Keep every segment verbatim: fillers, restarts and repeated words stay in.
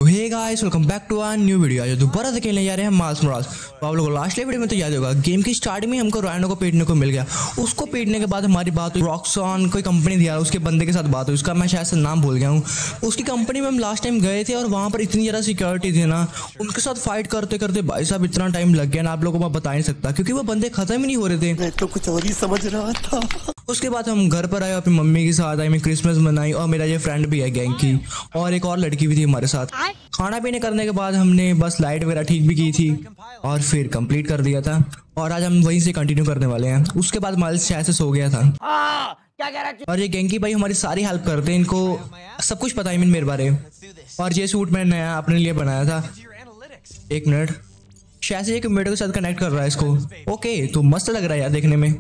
Hey guys, welcome back to our new video. आज दोबारा से खेलने जा रहे हैं माइल्स मोरालेस। तो आप लोगों को लास्ट वीडियो में तो याद होगा, गेम की स्टार्टिंग में हमको राइनो को पीटने को मिल गया। उसको पीटने के बाद हमारी बात हुई रॉक्सॉन कोई कंपनी थी यार, उसके बंदे के साथ बात हुई, उसका मैं शायद से नाम भूल गया हूँ। उसकी कंपनी में हम लास्ट टाइम गए थे और वहाँ पर इतनी ज़्यादा सिक्योरिटी थी ना, उनके साथ फाइट करते करते भाई साहब इतना टाइम लग गया ना, आप लोगों को मैं बता नहीं सकता, क्योंकि वो बंदे खत्म ही नहीं हो रहे थे। मैं तो कुछ और ही समझ रहा था। उसके बाद हम घर पर आए, अपनी मम्मी के साथ आए, मैं क्रिसमस मनाई और मेरा ये फ्रेंड भी है गैंग की, और एक और लड़की भी थी हमारे साथ। खाना पीने करने के बाद हमने बस लाइट वगैरह ठीक भी की थी और फिर कंप्लीट कर दिया था, और आज हम वहीं से कंटिन्यू करने वाले हैं। उसके बाद माइल्स शायद से सो गया था। क्या कह रहा है? और ये गैंकी भाई हमारी सारी हेल्प करते हैं, इनको सब कुछ पता है मीन मेरे बारे। और ये सूट मैंने नया अपने लिए बनाया था। एक मिनट, शायद से ये कंप्यूटर के साथ कनेक्ट कर रहा है इसको। ओके, तो मस्त लग रहा है यार देखने में।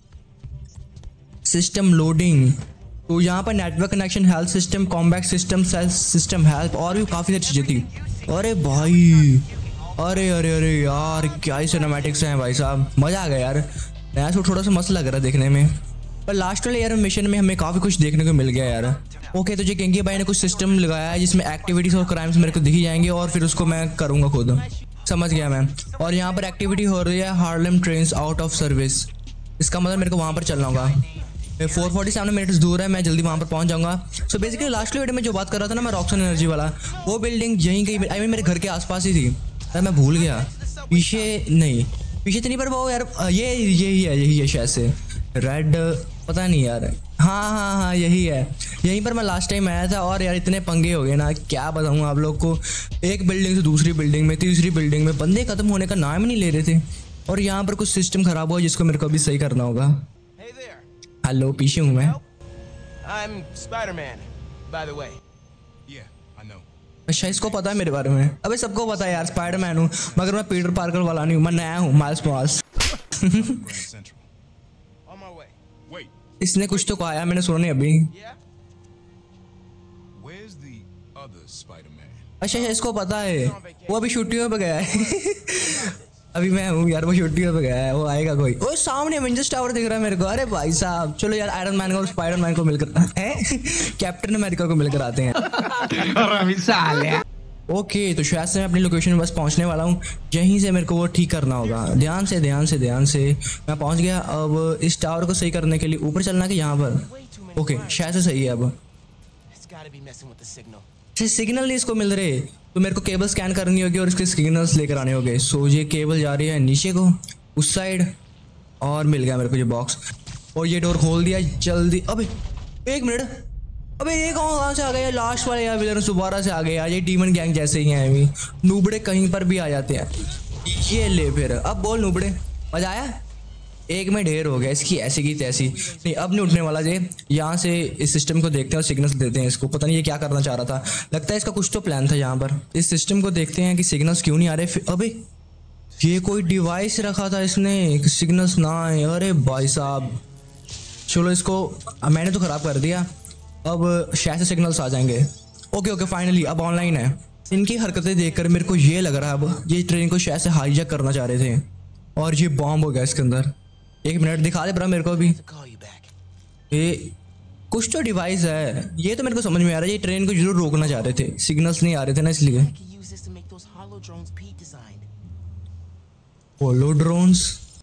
सिस्टम लोडिंग, तो यहाँ पर network connection, health system, combat system, self system, help, और भी काफ़ी सारी चीज़ें थी। अरे भाई, अरे अरे अरे यार, क्या ही सिनेमैटिक्स हैं भाई साहब, मज़ा आ गया यार। नया सूट थोड़ा सा मस्त लग रहा है देखने में। पर लास्ट वाले यार मिशन में हमें काफ़ी कुछ देखने को मिल गया यार। ओके, तो जो गैंकी भाई ने कुछ सिस्टम लगाया है जिसमें एक्टिविटीज़ और क्राइम्स मेरे को दिखी जाएंगे, और फिर उसको मैं करूँगा खुद। समझ गया मैं। और यहाँ पर एक्टिविटी हो रही है Harlem trains out of service. इसका मतलब मेरे को वहाँ पर चलना होगा। फोर फोर्टी सेवन मिनट्स दूर है, मैं जल्दी वहाँ पर पहुँच जाऊँगा। सो बेसिकली लास्ट वीडियो में जो बात कर रहा था ना मैं, रॉक्सन एनर्जी वाला, वो बिल्डिंग यहीं कहीं आई मीन मेरे घर के आसपास ही थी। अरे मैं भूल गया, पीछे नहीं, पीछे तो नहीं, पर वो यार ये यही है, यही है शायद से रेड, पता नहीं यार। हाँ हाँ हाँ यही है, यहीं पर मैं लास्ट टाइम आया था। और यार इतने पंगे हो गए ना, क्या बताऊँ आप लोग को। एक बिल्डिंग से दूसरी बिल्डिंग में, तीसरी बिल्डिंग में, बंदे खत्म होने का नाम ही नहीं ले रहे थे। और यहाँ पर कुछ सिस्टम खराब हुआ जिसको मेरे को अभी सही करना होगा। हेलो, पीछे हूँ मैं। I'm Spider-Man, by the way. Yeah, I know. अच्छा, इसको पता है मेरे बारे में। अबे सबको पता है यार, स्पाइडरमैन हूँ, मगर मैं पीटर पार्कर वाला नहीं हूँ, मैं नया हूँ, Miles Morales. On my way. Wait, इसने कुछ तो कहा यार, मैंने सुना नहीं अभी। Yeah? where's the other Spider-Man? अच्छा अच्छा, इसको पता है, वो अभी छुट्टियों पे गया है। अभी मैं हूँ यार, वो छुट्टियों पे गया है, वो आएगा कोई। ओ सामने एवेंजर्स टावर दिख रहा है मेरे को। अरे भाई साहब, चलो यार आयरन मैन को और स्पाइडरमैन को मिलकर कैप्टन अमेरिका को मिलकर आते हैं। ओके, तो शायद से मैं अपनी लोकेशन में बस पहुंचने वाला हूँ। यहीं से मेरे को वो ठीक करना होगा। ध्यान से ध्यान से ध्यान से मैं पहुंच गया। अब इस टावर को सही करने के लिए ऊपर चलना कि यहाँ पर? ओके, शायद से सही है। अब It's gotta be messing with the signal. Signal नहीं इसको मिल रहे, तो मेरे को केबल स्कैन करनी होगी और इसके सिग्नल्स लेकर आने होंगे। सो ये केबल जा रही है नीचे को, उस साइड, और मिल गया मेरे को ये बॉक्स। और ये डोर खोल दिया जल्दी। अबे एक मिनट, अबे ये कहाँ से आ गया? लास्ट वाले यार विलन दोबारा से आ गए यार, ये डीमन गैंग जैसे ही हैं अभी। नूबड़े कहीं पर भी आ जाते हैं। ये ले फिर, अब बोल नूबड़े, मजा आया? एक में ढेर हो गया इसकी, ऐसी की तैसी। नहीं, अब नहीं उठने वाला। जे यहाँ से इस सिस्टम को देखते हैं और सिग्नल्स देते हैं इसको। पता नहीं ये क्या करना चाह रहा था, लगता है इसका कुछ तो प्लान था। यहाँ पर इस सिस्टम को देखते हैं कि सिग्नल्स क्यों नहीं आ रहे। अबे ये कोई डिवाइस रखा था इसने कि सिग्नल्स ना आए। अरे भाई साहब, चलो इसको मैंने तो ख़राब कर दिया, अब शायद से सिग्नल्स आ जाएंगे। ओके ओके, फाइनली अब ऑनलाइन है। इनकी हरकतें देखकर मेरे को ये लग रहा है अब ये ट्रेन को शायद से हाईजैक करना चाह रहे थे, और ये बॉम्ब हो गया इसके अंदर। एक मिनट, दिखा दे ब्रा मेरे को भी। To call you back. ये कुछ तो डिवाइस है, ये तो मेरे को समझ में आ रहा है। ये ट्रेन को जरूर रोकना चाह रहे थे, सिग्नल्स नहीं आ रहे थे ना इसलिए। I could use this to make those hollow drones Pete designed. Hollow drones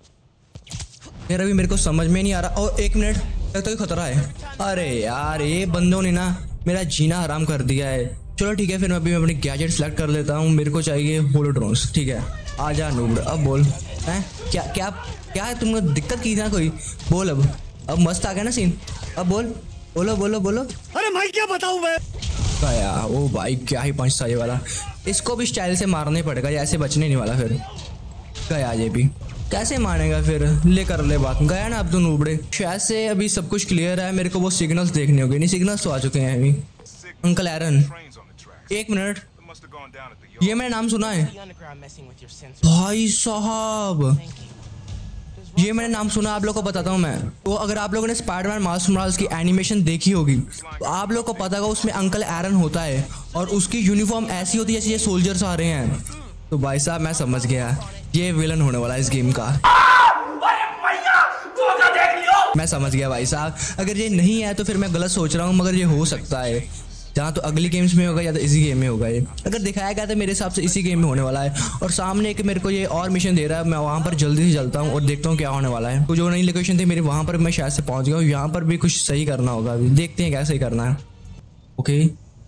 यार, अभी मेरे को समझ में नहीं आ रहा। और एक मिनट, तक तो खतरा है। अरे यार, ये बंदों ने ना मेरा जीना हराम कर दिया है। चलो ठीक है, फिर मैं अभी मैं अपनी गैजेट सेलेक्ट कर लेता हूँ। मेरे को चाहिए होलो ड्रोन्स। ठीक है, आ जा नूबड़, अब बोल। हैं क्या क्या क्या है, तुमको दिक्कत की ना कोई? बोल अब अब मस्त आ गया ना सीन, अब बोल, बोलो बोलो बोलो। अरे भाई क्या बताऊं मैं? गया, ओ भाई क्या ही पंच था ये वाला। इसको भी स्टाइल से मारना ही पड़ेगा, ऐसे बचने नहीं वाला। फिर गया, ये भी कैसे मारेगा फिर? ले कर ले बात, गया ना अब तो नूबड़े। शायद से अभी सब कुछ क्लियर है, मेरे को वो सिग्नल्स देखने होंगे। नहीं, सिग्नल्स तो आ चुके हैं अभी। Uncle Aaron, Trains on the tracks. एक minute, They must have gone down at the ये मैंने नाम सुना है The underground messing with your sensors. भाई साहब, Thank you. Does ये मैंने नाम सुना। आप लोग को बताता हूँ मैं, तो अगर आप लोगों ने स्पाइडरमैन माइल्स मोरालेस की एनिमेशन देखी होगी तो आप लोग को पता होगा उसमें अंकल एरन होता है, और उसकी यूनिफॉर्म ऐसी होती है जैसे ये सोल्जर्स आ रहे हैं। तो भाई साहब मैं समझ गया, ये विलन होने वाला है इस गेम का। मैं समझ गया भाई साहब, अगर ये नहीं है तो फिर मैं गलत सोच रहा हूँ, मगर ये हो सकता है। जहाँ तो अगली गेम्स में होगा या तो इसी गेम में होगा। ये अगर दिखाया गया तो मेरे हिसाब से इसी गेम में होने वाला है। और सामने एक मेरे को ये और मिशन दे रहा है, मैं वहाँ पर जल्दी से चलता हूँ और देखता हूँ क्या होने वाला है। तो जो नई लोकेशन थी मेरी वहाँ पर मैं शायद से पहुँच गया हूँ। यहाँ पर भी कुछ सही करना होगा, अभी देखते हैं क्या सही करना है। ओके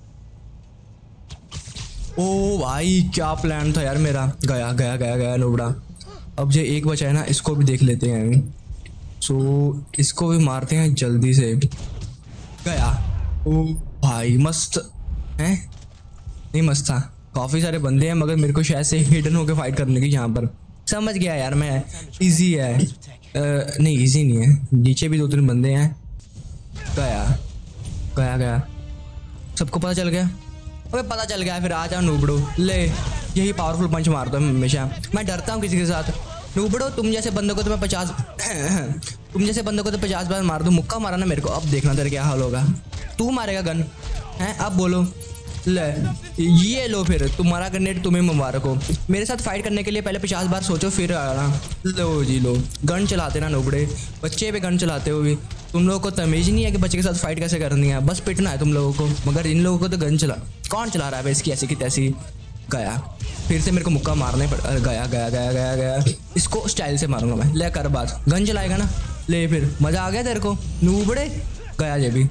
ओ भाई क्या प्लान था यार मेरा, गया गया गया गया नोबड़ा। अब जो एक बचा है ना इसको भी देख लेते हैं अभी। सो इसको भी मारते हैं जल्दी से। गया ओ भाई मस्त है, नहीं मस्त था। काफ़ी सारे बंदे हैं मगर मेरे को शायद से हिडन होकर फाइट करने की यहाँ पर। समझ गया यार मैं, इजी है। आ, नहीं इजी नहीं है, नीचे भी दो तीन बंदे हैं। गया गया गया सबको पता चल गया। अबे पता चल गया फिर आ जाओ नूबड़ो, ले यही पावरफुल पंच मारता हूँ हमेशा। मैं डरता हूँ किसी के साथ। नूबड़ो तुम जैसे बंदों को तो मैं पचास तुम जैसे बंदों को तो पचास बार मार दूँ। मुक्का मारा ना मेरे को, अब देखना तेरे क्या हाल होगा। तू मारेगा गन हैं, अब बोलो। ले ये लो फिर तुम्हारा ग्रेनेड, तुम्हें मुबारक हो। मेरे साथ फाइट करने के लिए पहले पचास बार सोचो फिर आना। लो जी लो, गन चलाते ना नूबड़े, बच्चे पे गन चलाते हो भी। तुम लोगों को तमीज़ नहीं है कि बच्चे के साथ फाइट कैसे करनी है, बस पिटना है तुम लोगों को। मगर इन लोगों को तो गन चला, कौन चला रहा है इसकी ऐसी की तैसी। गया फिर से मेरे को मुक्का मारने पड़ गया गया गया गया गया इसको स्टाइल से मारूंगा मैं। ले कर बात, गन चलाएगा ना, ले फिर मज़ा आ गया तेरे को नूबड़े। गया ये भी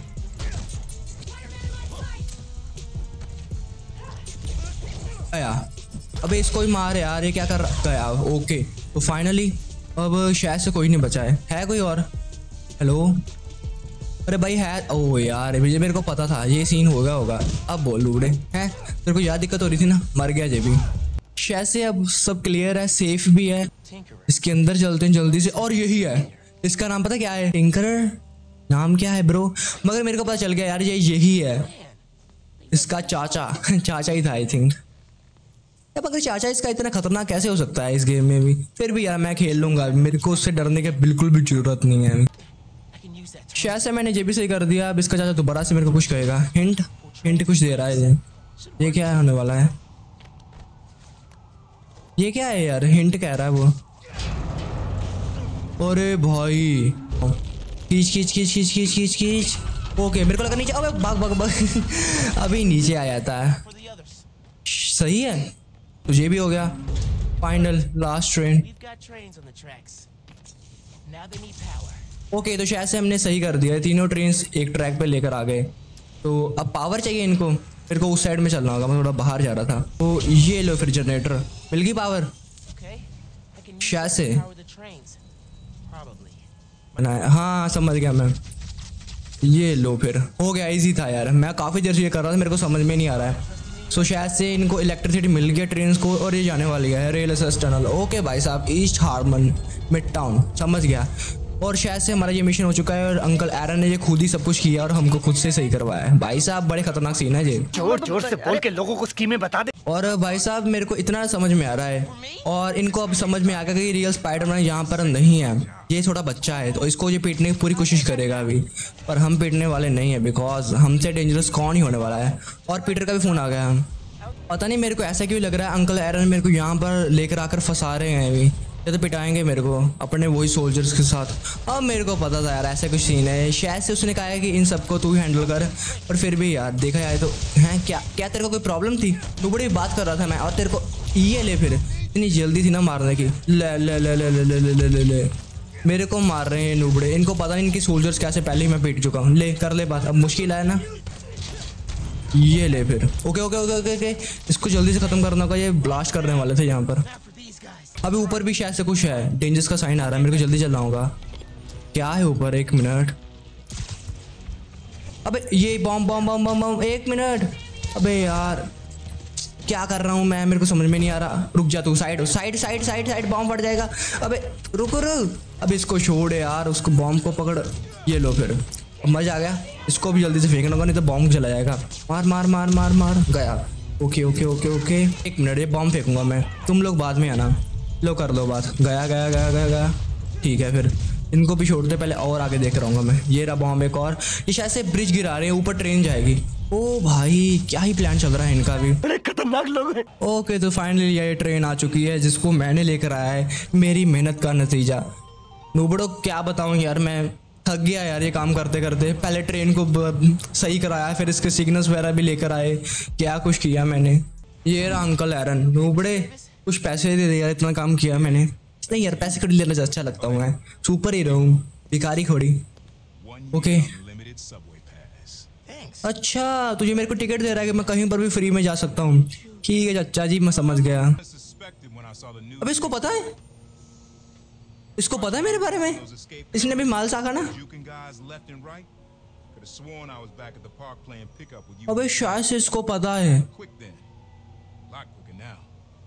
गया। अबे इसको ही मार यार, ये क्या कर रहा। गया ओके। तो फाइनली अब शायद से कोई नहीं बचा है, है कोई और। हेलो अरे भाई है, ओ यार ये मेरे को पता था ये सीन होगा होगा। अब बोल लूड़े हैं, तेरे को याद दिक्कत हो रही थी ना, मर गया जे भी। शायद से अब सब क्लियर है, सेफ भी है। इसके अंदर चलते हैं जल्दी से। और यही है, इसका नाम पता क्या है, टिंकरर नाम क्या है ब्रो, मगर मेरे को पता चल गया यार ये यही है, इसका चाचा चाचा ही था आई थिंक। अब अगर चाचा इसका इतना खतरनाक कैसे हो सकता है इस गेम में भी। फिर भी यार मैं खेल लूंगा, मेरे को उससे डरने की बिल्कुल भी जरूरत नहीं है। शायद से मैंने ये भी सही कर दिया। अब इसका चाचा दोबारा से मेरे को कुछ कहेगा, हिंट हिंट कुछ दे रहा है ये। ये क्या होने वाला है, ये क्या है यार, हिंट कह रहा है वो। अरे भाई खींच खींच खींच खींच खींच खींच खींच ओके मेरे को लगा नीचे। अबे भाग भाग भाग अभी नीचे आया था। सही है, तो ये भी हो गया। Final last train. ओके तो शायद से हमने सही कर दिया, तीनों ट्रेन्स एक ट्रैक पे लेकर आ गए। तो अब पावर चाहिए इनको, मेरे को उस साइड में चलना होगा, मैं थोड़ा बाहर जा रहा था। तो ये लो फिर जनरेटर, मिल गई पावर शायद से बनाया। हाँ समझ गया मैं, ये लो फिर हो गया। इजी था यार, मैं काफ़ी देर से ये कर रहा था, मेरे को समझ में नहीं आ रहा है। सो so, शायद से इनको इलेक्ट्रिसिटी मिल गया ट्रेन को, और ये जाने वाली है रेल एसेस टनल। ओके भाई साहब, ईस्ट हार्मन मिड टाउन, समझ गया। और शायद से हमारा ये मिशन हो चुका है और अंकल एरन ने ये खुद ही सब कुछ किया और हमको खुद से सही करवाया है। भाई साहब बड़े खतरनाक सीन है ये, जोर जोर से बोल के लोगों को स्कीमें बता दे। और भाई साहब मेरे को इतना समझ में आ रहा है, और इनको अब समझ में आ गया कि रियल स्पाइडरमैन यहाँ पर नहीं है, ये छोटा बच्चा है। तो इसको ये पीटने की पूरी कोशिश करेगा अभी, पर हम पीटने वाले नहीं है, बिकॉज हमसे डेंजरस कौन ही होने वाला है। और पीटर का भी फ़ोन आ गया। पता नहीं मेरे को ऐसा क्यों लग रहा है अंकल एरन मेरे को यहाँ पर लेकर आकर फंसा रहे हैं अभी, ये तो पिटाएंगे मेरे को अपने वही सोल्जर्स के साथ। अब मेरे को पता था यार ऐसा कुछ सीन है, शायद से उसने कहा है कि इन सबको तू ही हैंडल कर। पर फिर भी यार देखा जाए तो हैं क्या क्या तेरे को कोई प्रॉब्लम थी, तू बड़ी बात कर रहा था मैं, और तेरे को ये ले फिर इतनी जल्दी थी ना मारने की। ले ले ले ले ले ले ले ले ले ले मेरे को मार रहे हैं नूबड़े, इनको पता नहीं इनकी सोल्जर्स कैसे पहले ही मैं पीट चुका हूँ। ले कर ले बात, अब मुश्किल है ना, ये ले फिर। Okay okay okay okay okay इसको जल्दी से ख़त्म करना होगा, ये ब्लास्ट करने वाले थे यहाँ पर। अभी ऊपर भी शायद से कुछ है, डेंजर्स का साइन आ रहा है, मेरे को जल्दी चलना होगा। क्या है ऊपर, एक मिनट। अबे ये bomb bomb bomb bomb bomb, एक मिनट। अबे यार क्या कर रहा हूँ मैं, मेरे को समझ में नहीं आ रहा। रुक जा तू, side side side side side bomb फट जाएगा। अबे रुक रुक, अब इसको छोड़ यार, उसको बॉम्ब को पकड़। ये लो फिर, मजा आ गया। इसको भी जल्दी से फेंकना होगा नहीं तो बॉम्ब चला जाएगा। मार मार मार मार मार, गया। ओके ओके ओके ओके एक मिनट, ये बॉम्ब फेंकूंगा मैं, तुम लोग बाद में आना। लो कर लो बात, गया गया गया गया गया ठीक है। फिर इनको भी छोड़ दे, पहले और आगे देख रहा हूँ मैं। ये रहा बॉम्ब एक और, ये शायद से ब्रिज गिरा रहे हैं, ऊपर ट्रेन जाएगी। ओ भाई क्या ही प्लान चल रहा है इनका भी, बड़े खतरनाक लोग हैं। ओके तो फाइनली ये ट्रेन आ चुकी है जिसको मैंने लेकर आया है, मेरी मेहनत का नतीजा। नूबड़ो क्या बताऊँ यार, मैं थक गया यार ये काम करते करते। पहले ट्रेन को ब- सही कराया, फिर इसके सिग्नल्स वगैरह भी लेकर आए, क्या कुछ किया मैंने। ये रहा अंकल एरन, नूबड़े कुछ पैसे दे दे यार, इतना काम किया मैंने। नहीं यार पैसे खरीद लेना अच्छा लगता हूँ मैं, सुपर हीरो हूँ, भिखारी खोड़ी। Okay Unlimited subway pass. Thanks. अच्छा तुझे मेरे को टिकट दे रहा है कि मैं कहीं पर भी फ्री में जा सकता हूँ। ठीक है चाचा जी, मैं समझ गया। I suspected when I saw the news. अब इसको पता है, इसको पता है मेरे बारे में, Those escape इसने भी माल साखा ना। juking guys left and right. Could have sworn I was back at the park playing pickup with you. अबे शायद से इसको पता है। Quick then. Lot quicker now.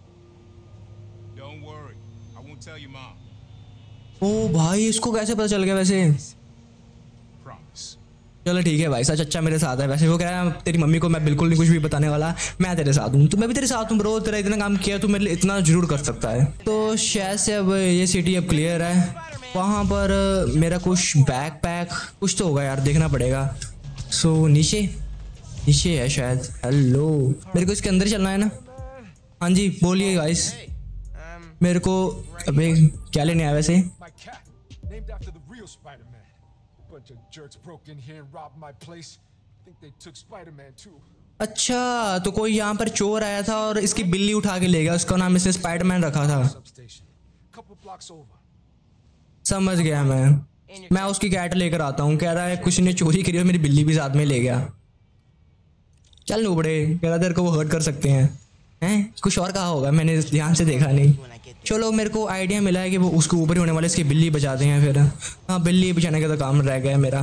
Don't worry. I won't tell your mom. ओ भाई इसको कैसे पता चल गया वैसे। Promise. चलो ठीक है भाई, सच अच्छा मेरे साथ है। वैसे वो कह रहा है तेरी मम्मी को मैं बिल्कुल नहीं कुछ भी बताने वाला, मैं तेरे साथ हूँ। तो मैं भी तेरे साथ हूँ ब्रो, तेरा इतना काम किया तो मेरे लिए इतना जरूर कर सकता है। तो शायद से अब ये सिटी अब क्लियर है। वहाँ पर मेरा कुछ बैग पैक कुछ तो होगा यार, देखना पड़ेगा। सो नीचे नीचे है शायद। हेलो, मेरे को इसके अंदर चलना है ना। हाँ जी बोलिए गाइस। Um, मेरे को अबे क्या लेने आया वैसे। My cat, named after the real Spider-Man. Bunch of jerks broke in here and robbed my place. Think they took Spider-Man too. अच्छा तो कोई यहाँ पर चोर आया था और इसकी बिल्ली उठा के ले गया, उसका नाम इसने स्पाइडरमैन रखा था। Substation. Couple blocks over. समझ गया मैं मैं उसकी कैट लेकर आता हूँ। कह रहा है कुछ ने चोरी करी और मेरी बिल्ली भी साथ में ले गया। चल नूबड़े, कह रहा तेरे को वो हर्ट कर सकते हैं हैं कुछ और कहा होगा, मैंने ध्यान से देखा नहीं। चलो मेरे को आइडिया मिला है कि वो उसको ऊपर ही होने वाले इसकी बिल्ली बचाते हैं फिर। हाँ बिल्ली बचाने का तो काम रह गया मेरा।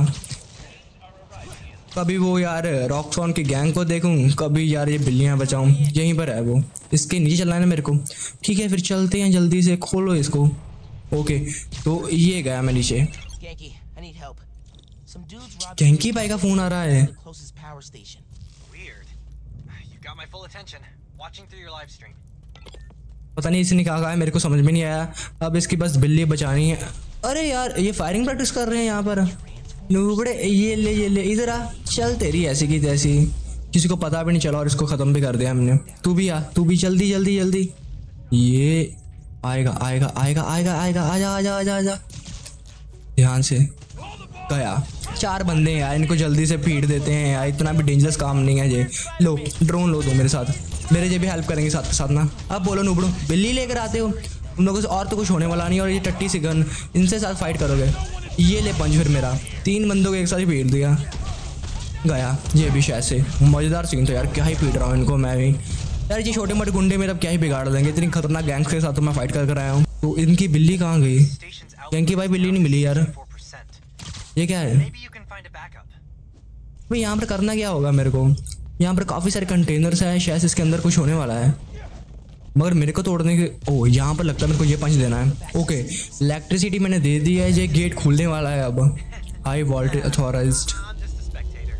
कभी वो यार रॉकसॉन की गैंग को देखूं, कभी यार ये बिल्लियां बचाऊं। यहीं पर है वो, इसके नीचे चलना है ना मेरे को। ठीक है फिर चलते हैं, जल्दी से खोलो इसको। ओके तो ये गया मैं नीचे। Genki, I need help. Some dudes robbed गैंकी भाई का फोन आ रहा है। the closest power station. Weird. You got my full attention. Watching through your live stream. पता नहीं इसने क्या कहा है, मेरे को समझ में नहीं आया। अब इसकी बस बिल्ली बचानी है। अरे यार ये फायरिंग प्रैक्टिस कर रहे हैं यहाँ पर। नूबड़े ये ले ये ले इधर आ, चल तेरी ऐसी की तैसी। किसी को पता भी नहीं चला और इसको ख़त्म भी कर दिया हमने। तू भी आ, तू भी जल्दी जल्दी जल्दी। ये आएगा आएगा आएगा आएगा आएगा, आजा आजा आजा आजा। ध्यान से गया। चार बंदे हैं यार, इनको जल्दी से पीट देते हैं यार, इतना भी डेंजरस काम नहीं है ये। लो ड्रोन लो दो मेरे साथ, मेरे ये भी हेल्प करेंगे साथ के साथ ना। अब बोलो नूबड़ो, बिल्ली लेकर आते हो उन लोगों से, और तो कुछ होने वाला नहीं। और ये टट्टी सी गन, इनसे साथ फाइट करोगे। ये ले पंच फिर मेरा, तीन बंदों को एक साथ ही पीट दिया। गया ये भी शायद से। मज़ेदार सीन तो यार, क्या ही पीट रहा हूँ इनको मैं भी यार। ये छोटे मोटे गुंडे मेरा क्या ही बिगाड़ देंगे, इतनी खतरनाक गैंग्स के साथ तो मैं फाइट कर कर आया हूँ। तो इनकी बिल्ली कहाँ गई? Station's out. गैंग की भाई बिल्ली नहीं मिली यार। four percent. ये क्या है Maybe you can find a backup. भाई? यहाँ पर करना क्या होगा मेरे को? यहाँ पर काफ़ी सारे कंटेनर्स हैं, शायद इसके अंदर कुछ होने वाला है, मगर मेरे को तोड़ने के। ओ यहाँ पर लगता है मेरे को ये पंच देना है। ओके इलेक्ट्रिसिटी मैंने दे दी है, ये गेट खुलने वाला है अब। High voltage authorised. I'm just a spectator.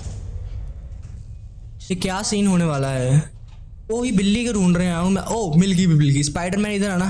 ये क्या सीन होने वाला है? ओ ये बिल्ली को ढूंढ रहे हैं मैं। ओ मिल गई बिल्ली की। स्पाइडरमैन इधर आना।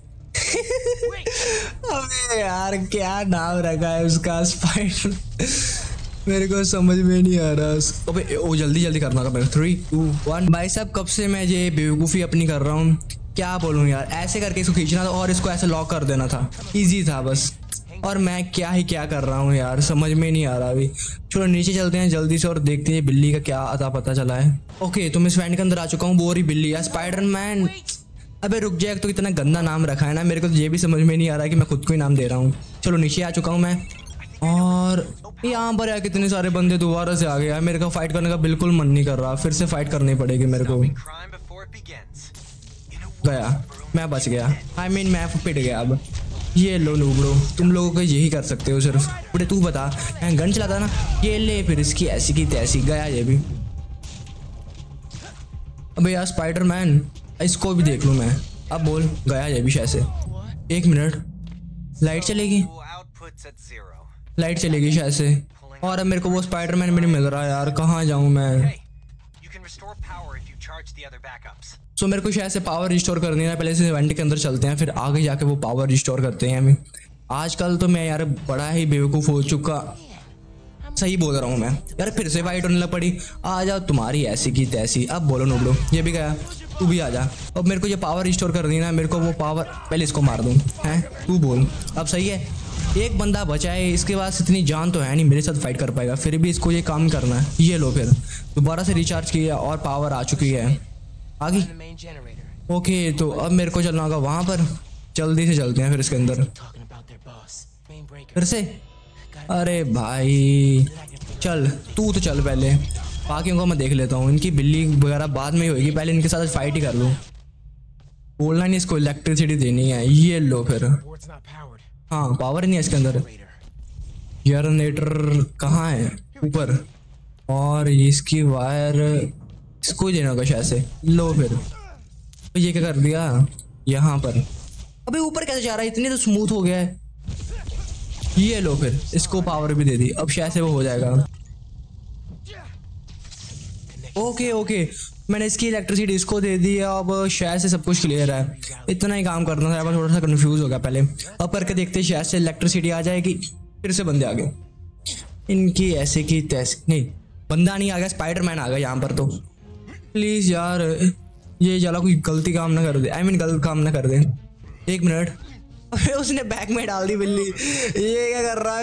अबे यार क्या नाम रखा है उसका, स्पाइडर। मेरे को समझ में नहीं आ रहा। अबे ओ जल्दी जल्दी करना था। Three two one. भाई साहब कब से मैं ये बेवकूफ़ी अपनी कर रहा हूँ, क्या बोलूँ यार। ऐसे करके इसको खींचना था और इसको ऐसे लॉक कर देना था, इजी था बस। और मैं क्या ही क्या कर रहा हूँ यार, समझ में नहीं आ रहा अभी। चलो नीचे चलते हैं जल्दी से और देखते हैं बिल्ली का क्या अता पता चला है। ओके तो मैं इस वैन के अंदर आ चुका हूँ। वो रही बिल्ली यार, स्पाइडरमैन। अबे रुक जाए, तो इतना गंदा नाम रखा है ना, मेरे को तो ये भी समझ में नहीं आ रहा कि मैं खुद को ही नाम दे रहा हूँ। चलो नीचे आ चुका हूँ मैं, और यहाँ पर यार कितने सारे बंदे दोबारा से आ गए यार। मेरे को फाइट करने का बिल्कुल मन नहीं कर रहा, फिर से फाइट करनी पड़ेगी मेरे को। Crime before it begins. गया, मैं बच गया। आई मीन मैं पिट गया अब। ये लो नूबड़ो, तुम लोगों को यही कर सकते हो सिर्फ। बड़े तू बता, मैं गन चलाता ना। ये ले फिर इसकी ऐसी की तैसी। गया ये भी। अबे यार स्पाइडरमैन, इसको भी देख लूँ मैं। अब बोल। गया ये भी शायद से। एक मिनट, लाइट चलेगी, So output's at zero. Light चलेगी शायद से। और अब मेरे को वो स्पाइडरमैन भी नहीं मिल रहा यार, कहाँ जाऊँ मैं? Hey, you can restore power if you charge the other backups. So so, मेरे को शायद से पावर रिस्टोर करनी है। पहले से इवेंट के अंदर चलते हैं, फिर आगे जाके वो पावर रिस्टोर करते हैं हमें। आजकल तो मैं यार बड़ा ही बेवकूफ़ हो चुका, सही बोल रहा हूँ मैं यार। फिर से वाइट होने लग पड़ी। आ जाओ तुम्हारी ऐसी की तैसी। अब बोलो नोबड़ो, ये भी गया, तू भी आ जा। अब मेरे को ये पावर रिस्टोर करनी है ना, मेरे को वो पावर। पहले इसको मार दूँ हैं, तू बोल। अब सही है, एक बंदा बचा है, इसके पास इतनी जान तो है नहीं मेरे साथ फाइट कर पाएगा, फिर भी इसको ये काम करना है। ये लो फिर दोबारा से रिचार्ज किया और पावर आ चुकी है। आगे The main generator. ओके, तो अब मेरे को चलना होगा वहाँ पर। जल्दी से चलते हैं फिर इसके अंदर Talking about their boss. Main breaker. फिर से। अरे भाई चल, तू तो चल पहले, बाकियों को मैं देख लेता हूँ। इनकी बिल्ली वगैरह बाद में ही होगी, पहले इनके साथ फाइट ही कर लूँ। बोलना नहीं, इसको इलेक्ट्रिसिटी देनी है। ये लो फिर। Board's not powered. हाँ, पावर नहीं है इसके अंदर। जनरेटर कहाँ है? ऊपर। और इसकी वायर इसको ही देना होगा शायद से। लो फिर। तो ये क्या कर दिया यहाँ पर? अबे ऊपर कैसे जा रहा है? इतनी तो स्मूथ हो गया है। ये लो फिर, इसको पावर भी दे दी, अब शायद से वो हो जाएगा। ओके ओके, मैंने इसकी इलेक्ट्रिसिटी इसको दे दी, अब शायद से सब कुछ क्लियर है। इतना ही काम करना था, अब थोड़ा सा कंफ्यूज हो गया पहले। अब करके देखते शायद से इलेक्ट्रिसिटी आ जाएगी। फिर से बंदे आ गए, इनकी ऐसे की तैसे। नहीं, बंदा नहीं आ गया, स्पाइडरमैन आ गया यहाँ पर। तो प्लीज यार ये जला कोई गलती काम ना कर दे, आई मीन गलत काम ना कर दे। एक मिनट, अबे उसने बैग में डाल दी बिल्ली। ये क्या कर रहा है?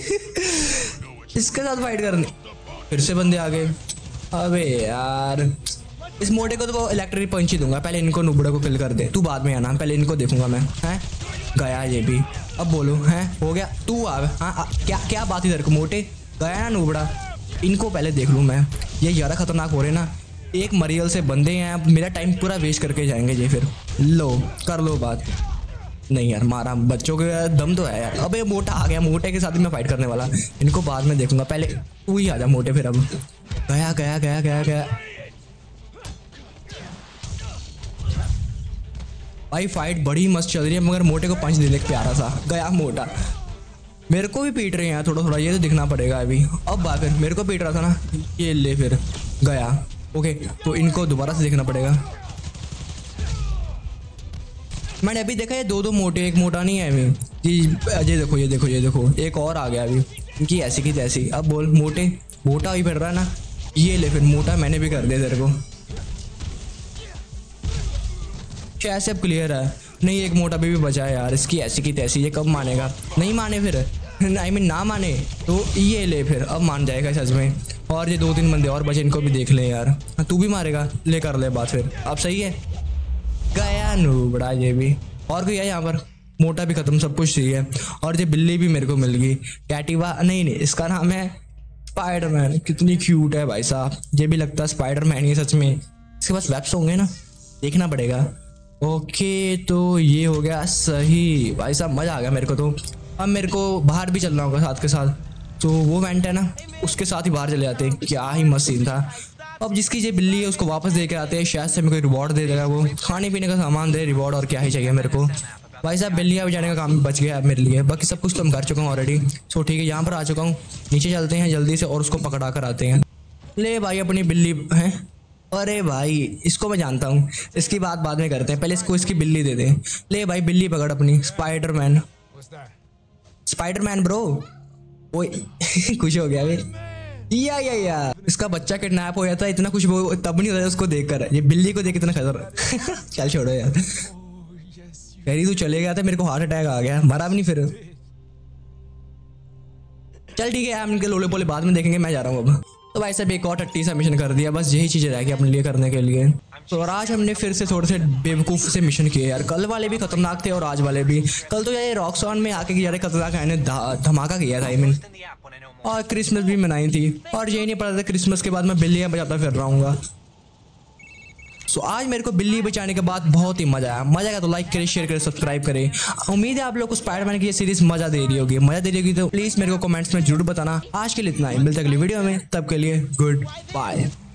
इसके साथ फाइट करनी। फिर से बंदे आ गए। अबे यार, इस मोटे को तो वो इलेक्ट्रिक पंच ही दूंगा। पहले इनको नुबड़े को किल कर दे, तू बाद में आना, पहले इनको देखूंगा मैं। हैं गया ये भी। अब बोलो, हैं हो गया? तू आ, हाँ आ, क्या क्या बात इधर को मोटे गया ना नुबड़ा। इनको पहले देख लूँ मैं, ये ज़्यादा खतरनाक हो रहे ना। एक मरियल से बंदे हैं, अब मेरा टाइम पूरा वेस्ट करके जाएंगे ये। फिर लो कर लो बात। नहीं यार, मारा बच्चों के दम तो है यार। अबे मोटा आ गया, मोटे के साथ ही मैं फाइट करने वाला। इनको बाद में देखूंगा, पहले तू ही आ जा मोटे। फिर अब गया गया गया गया गया भाई, फाइट बड़ी मस्त चल रही है, मगर मोटे को पंच दे दे प्यारा सा। गया मोटा। मेरे को भी पीट रहे हैं थोड़ा थोड़ा, ये तो दिखना पड़ेगा अभी। अब बात फिर मेरे को पीट रहा था ना, ये ले फिर गया। ओके, तो इनको दोबारा से देखना पड़ेगा। मैंने अभी देखा ये दो दो मोटे, एक मोटा नहीं है अभी। ये अजय देखो, ये देखो ये देखो, एक और आ गया अभी। इनकी ऐसी की तैसी। अब बोल मोटे, मोटा ही फिर रहा है ना। ये ले फिर मोटा, मैंने भी कर दिया तेरे को। कैसे अब क्लियर है? नहीं, एक मोटा भी, भी बचा है यार। इसकी ऐसी की तैसी, ये कब मानेगा? नहीं माने फिर, आई मीन ना माने तो ये ले फिर, अब मान जाएगा सच में। और ये दो तीन बंदे और बचे, इनको भी देख ले यार। हाँ, तू भी मारेगा? ले कर ले बात फिर, अब सही है। गया नूबड़ा ये भी। और कोई है यहाँ पर? मोटा भी खत्म, सब कुछ सही है। और ये बिल्ली भी मेरे को मिल गई, कैटिवा। नहीं नहीं, इसका नाम है स्पाइडरमैन। कितनी क्यूट है भाई साहब, ये भी लगता है स्पाइडरमैन ही सच में। इसके पास वेब्स होंगे ना, देखना पड़ेगा। ओके, तो ये हो गया सही भाई साहब, मज़ा आ गया मेरे को। तो अब मेरे को बाहर भी चलना होगा साथ के साथ। तो वो वेंट है ना, उसके साथ ही बाहर चले जाते हैं। क्या ही मस्त सीन था। अब जिसकी ये बिल्ली है उसको वापस दे के आते हैं, शायद से मेरे को रिवॉर्ड दे देगा वो। खाने पीने का सामान दे, रिवॉर्ड और क्या ही चाहिए मेरे को। भाई साहब बिल्लियाँ बजाने का काम बच गया मेरे लिए, बाकी सब कुछ तो मैं कर चुका हूँ ऑलरेडी। सो ठीक है, यहाँ पर आ चुका हूँ। नीचे चलते हैं जल्दी से और उसको पकड़ा कर आते हैं। ले भाई अपनी बिल्ली हैं। अरे भाई इसको मैं जानता हूँ, इसकी बात बाद में करते हैं, पहले इसको इसकी बिल्ली दे दें। ले भाई बिल्ली पकड़ अपनी। Spiderman, What's that? Spiderman bro. ओए खुश हो गया भाई। या या या इसका बच्चा किडनैप हो गया था, इतना कुछ वो तब नहीं होता उसको देखकर। ये बिल्ली को देख इतना खतर। चल छोड़ो यार, कह रही तू चले गया था, मेरे को हार्ट अटैक आ गया, मरा भी नहीं फिर। चल ठीक है, हम इनके लोले पोले बाद में देखेंगे, मैं जा रहा हूँ अब। तो भाई साहब एक और टट्टी सा मिशन कर दिया, बस यही चीज़ें रह गई अपने लिए करने के लिए। तो और आज हमने फिर से थोड़े से बेवकूफ़ से मिशन किए यार। कल वाले भी खतरनाक थे और आज वाले भी। कल तो यार रॉकसॉन में आके यार खतरनाक है, धमाका किया था I mean. in the app when I know more. और क्रिसमस भी मनाई थी, और यही नहीं पता था क्रिसमस के बाद मैं बिल्लियाँ बजाता फिर रहा हूँ। सो आज मेरे को बिल्ली बचाने के बाद बहुत ही मजा आया। मजा आया तो लाइक करें, शेयर करें, सब्सक्राइब करें। उम्मीद है आप लोग को स्पाइडरमैन की ये सीरीज मजा दे रही होगी। मजा दे रही होगी तो प्लीज मेरे को कमेंट्स में जरूर बताना। आज के लिए इतना ही, मिलते अगली वीडियो में, तब के लिए गुड बाय।